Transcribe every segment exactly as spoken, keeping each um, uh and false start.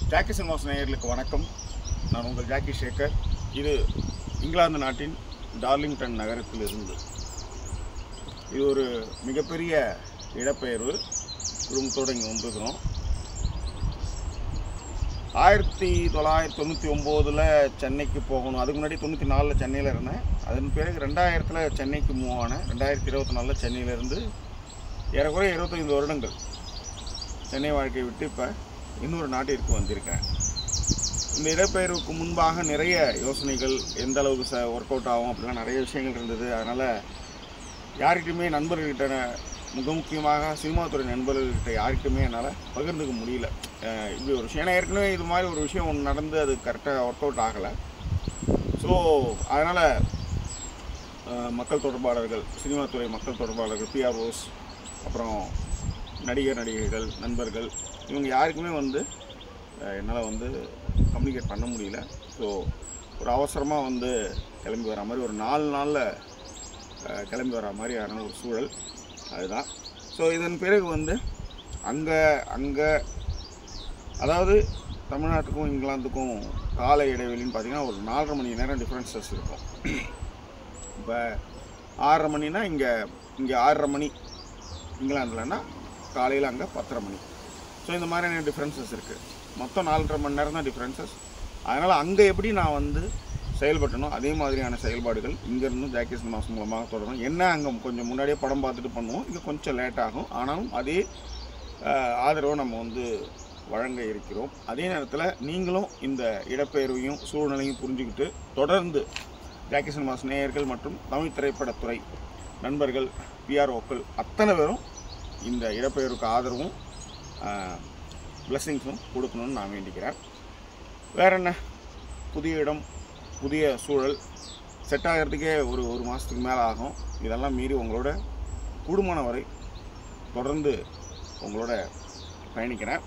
Jackie cinemas நேயர்களுக்கு வணக்கம். நான் உங்கள் ஜாக்கி சேகர். இது இங்கிலாந்து நாட்டின் டார்லிங்டன் நகரத்தில் இருந்து இது ஒரு மிகப்பெரிய இடப்பெயர்வு குடும்பத்தோடு இங்கே வந்துருக்கிறோம். ஆயிரத்தி தொள்ளாயிரத்தி தொண்ணூற்றி ஒம்போதில் சென்னைக்கு போகணும். அதுக்கு முன்னாடி தொண்ணூற்றி நாலில் சென்னையில் இருந்தேன். அதன் பிறகு ரெண்டாயிரத்தில் சென்னைக்கு மூவ் ஆனேன். ரெண்டாயிரத்தி இருபத்தி நாலில் சென்னையிலேருந்து ஏறக்குறைய இருபத்தைந்து வருடங்கள் சென்னை வாழ்க்கையை விட்டு இப்போ இன்னொரு நாட்டிற்கு வந்திருக்கிறேன். இந்த இடப்பெயர்வுக்கு முன்பாக நிறைய யோசனைகள், எந்த அளவுக்கு ச ஒர்க் அவுட் ஆகும் அப்படிலாம் நிறைய விஷயங்கள் இருந்தது. அதனால் யார்கிட்டையுமே நண்பர்கள்கிட்ட, மிக முக்கியமாக சினிமா துறை நண்பர்கள்கிட்ட யார்கிட்டையுமே என்னால் பகிர்ந்துக்க முடியல. இப்படி ஒரு விஷயம் ஏற்கனவே இது மாதிரி ஒரு விஷயம் ஒன்று நடந்து அது கரெக்டாக ஒர்க் அவுட் ஆகலை. ஸோ அதனால் மக்கள் தொடர்பாளர்கள், சினிமா துறை மக்கள் தொடர்பாளர்கள், பிஆர்ஓஸ், அப்புறம் நடிகர் நடிகைகள், நண்பர்கள், இவங்க யாருக்குமே வந்து என்னால் வந்து கம்யூனிகேட் பண்ண முடியல. ஸோ ஒரு அவசரமாக வந்து கிளம்பி வர மாதிரி, ஒரு நாலு நாளில் கிளம்பி வர மாதிரியான ஒரு சூழல் அதுதான். ஸோ இதன் பிறகு வந்து அங்கே அங்கே அதாவது தமிழ்நாட்டுக்கும் இங்கிலாந்துக்கும் கால இடைவெளின்னு பார்த்திங்கன்னா ஒரு நாலரை மணி நேரம் டிஃப்ரென்சஸ் இருக்கும். இப்போ ஆறரை மணினா இங்கே இங்கே ஆறரை மணி இங்கிலாந்துலன்னா காலையில் அங்கே பத்தரை மணி. ஸோ இந்த மாதிரியான டிஃப்ரென்சஸ் இருக்குது. மொத்தம் நாலரை மணி நேரம் தான் டிஃப்ரென்சஸ். அதனால் அங்கே எப்படி நான் வந்து செயல்பட்டனோ அதே மாதிரியான செயல்பாடுகள் இங்கேருந்து ஜாக்கி சினிமாஸ் மூலமாக தொடரும். என்ன அங்கே கொஞ்சம் முன்னாடியே படம் பார்த்துட்டு பண்ணுவோம், இங்கே கொஞ்சம் லேட் ஆகும். ஆனாலும் அதே ஆதரவை நம்ம வந்து வழங்க இருக்கிறோம். அதே நேரத்தில் நீங்களும் இந்த இடப்பெயர்வையும் சூழ்நிலையும் புரிஞ்சுக்கிட்டு தொடர்ந்து ஜாக்கி சினிமாஸ் நேயர்கள் மற்றும் தமிழ் திரைப்படத்துறை நண்பர்கள், பிஆர்ஓக்கள் அத்தனை பேரும் இந்த இடப்பெயர்வுக்கு ஆதரவும் பிளெஸிங்ஸும் கொடுக்கணும்னு நான் வேண்டிக்கிறேன். வேறு என்ன, புதிய இடம், புதிய சூழல் செட் ஆகிறதுக்கே ஒரு ஒரு மாதத்துக்கு மேலே ஆகும். இதெல்லாம் மீறி உங்களோட கூடுமான வரை தொடர்ந்து உங்களோட பயணிக்கிறேன்.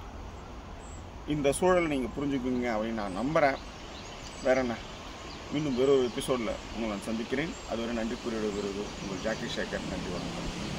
இந்த சூழல் நீங்கள் புரிஞ்சுக்குவீங்க அப்படின்னு நான் நம்புகிறேன். வேறு என்ன, மீண்டும் வேறொரு எபிசோடில் உங்களை நான் சந்திக்கிறேன். அதுவரை நன்றி கூறிவிடுவது உங்கள் ஜாக்கி சேகர். நன்றி, வணக்கம்.